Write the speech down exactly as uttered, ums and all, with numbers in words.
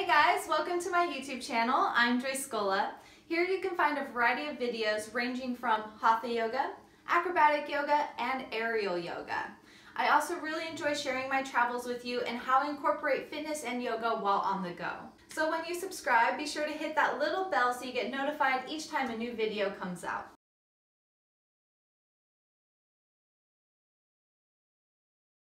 Hey guys, welcome to my YouTube channel. I'm Joyce Scola. Here you can find a variety of videos ranging from Hatha Yoga, acrobatic yoga, and aerial yoga. I also really enjoy sharing my travels with you and how I incorporate fitness and yoga while on the go. So when you subscribe, be sure to hit that little bell so you get notified each time a new video comes out.